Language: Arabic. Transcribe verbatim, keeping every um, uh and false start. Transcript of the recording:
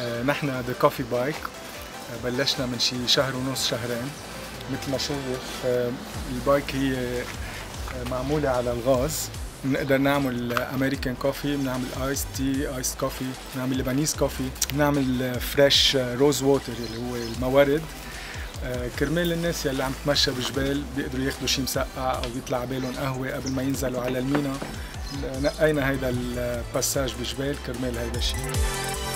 نحن ذا كوفي بايك بلشنا من شي شهر ونص شهرين. مثل ما شايف البايك هي معمولة على الغاز. بنقدر نعمل امريكان كوفي، بنعمل ايس تي، ايس كوفي، بنعمل لبنانيز كوفي، بنعمل فريش روز ووتر اللي هو الموارد. كرمال الناس يلي عم تمشى بجبال بيقدروا ياخذوا شي مسقع او يطلع عبالهم قهوه قبل ما ينزلوا على المينا. نقينا هيدا الباساج بجبال كرمال هيدا الشيء.